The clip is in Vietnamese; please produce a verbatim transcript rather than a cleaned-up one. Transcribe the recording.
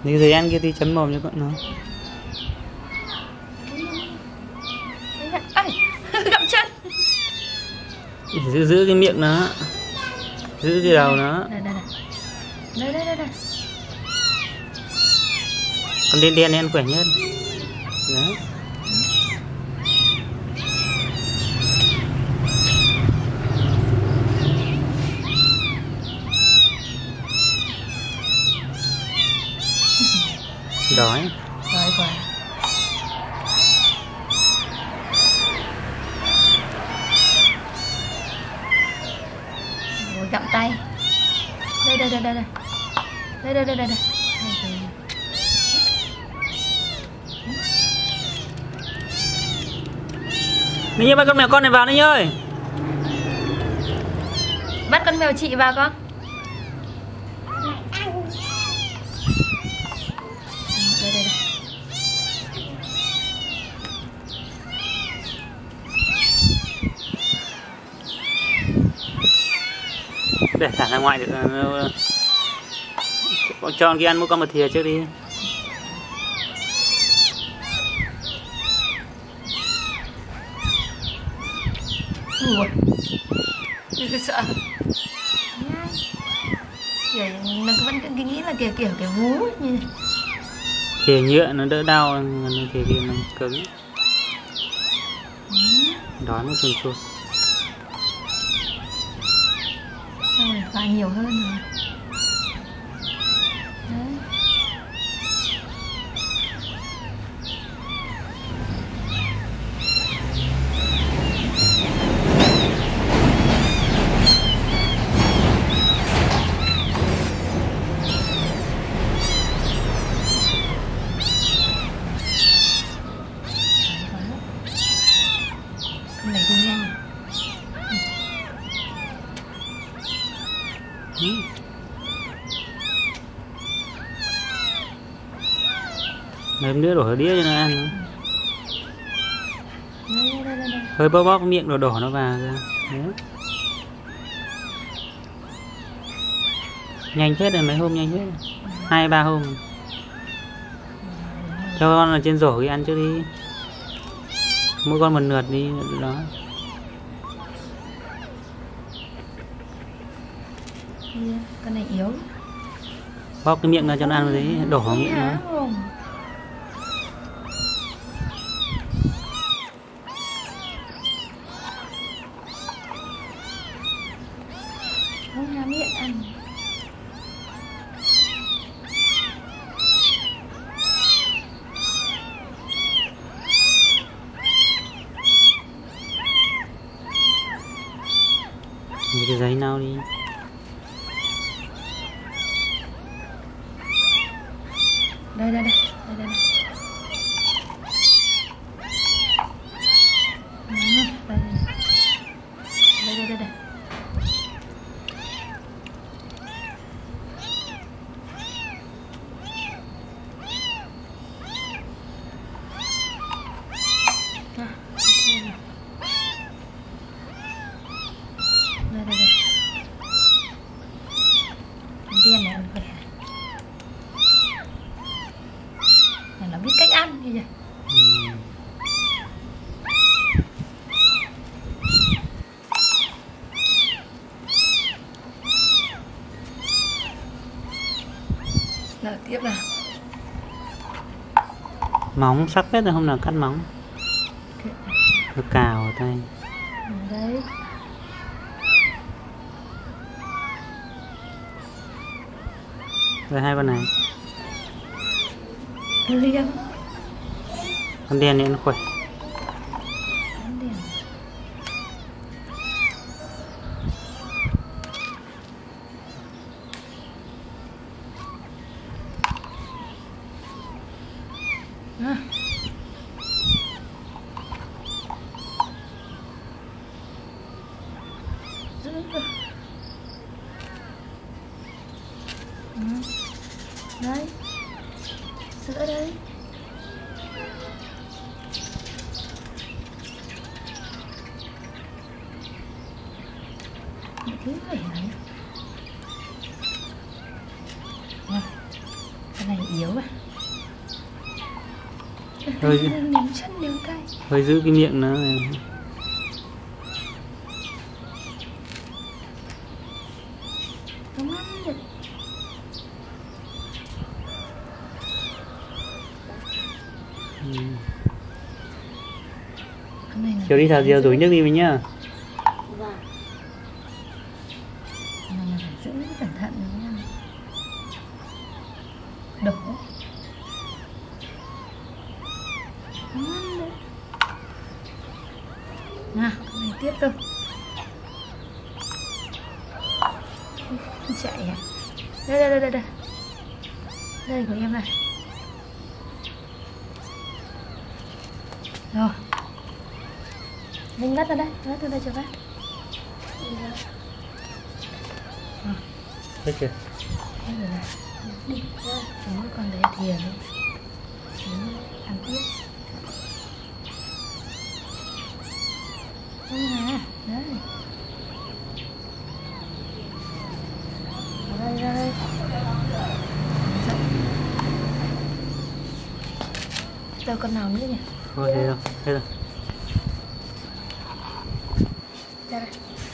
Cái giấy ăn kia thì chấm mồm cho con nó. Ai, gặm chân. Giữ giữ cái miệng nó, giữ cái đầu nó. Đây đây đây đây đây đây. Con đen đen đen khỏe nhất. Đấy. Đói. Đói quá. Rồi gặm tay. Đây đây đây đây đây. Đây đây đây đây đây. Ninh Nhi bắt con mèo con này vào Ninh Nhi ơi. Bắt con mèo chị vào con. Đây đây đây. Để thả ra ngoài được. Con cho con kia ăn mỗi con một thìa trước đi. Ui, tôi sợ. Kiểu nó vẫn cứ nghĩ là kiểu kiểu kiểu vú như này. Thìa nhựa nó đỡ đau, thìa kia nó cứng. Đói một chuồn chuồn. Sao rồi pha nhiều hơn rồi. Đấy. Con này đi nhanh. Ừ. Mấy đứa đổ đĩa cho nó ăn nữa. Đây, đây, đây, đây. Hơi bóp bóp miệng đổ đổ nó vào ra. Đấy. Nhanh phết rồi, mấy hôm nhanh phết rồi. Hai ba hôm. Cho con ở trên rổ đi ăn trước đi. Mỗi con một lượt đi đó. Con này yếu. Bóp cái miệng ra cho nó ăn đấy, đổ vào miệng nó. Không há miệng ăn. Nhìn cái giấy nào đi. Đây đây đây, đây đây. Đây. Đây đây đây đây. À, đây đây đây. Đen này ăn khỏe. Nó biết cách ăn kìa. Ừ. Nào tiếp nào. Móng sắc phết rồi, hôm nào cắt móng. Cứ cào vào tay. Đấy. Rồi hai con này. Liêm. Con đen này nó khỏe. À. Giữ được. Ừ. Đấy. Sữa đây. Những thứ phải này. Nè. này yếu à. Hơi Niềm chân niềm tay. hơi giữ cái miệng nó này. Đúng lắm rồi. Ừ. Cái này là Chiều đi thả diều rủi nước đi mình nhá. cái này là phải giữ cẩn thận đúng không? Đổ. Đúng lắm rồi. Nào, cái này tiếp thôi. Chạy à? Đây đây đây đây đây. Đây của em này. Rồi. Mình bắt ra đây, bắt ra đây cho bác. Thấy chưa? Đây rồi này. Đi. Chúng nó còn đấy thìa nữa. Chúng nó ăn tiếp. Không à, đấy. Ở đây, ra đây. Tôi còn nào nữa nhỉ? Thôi thế rồi, thế rồi. Ra đây.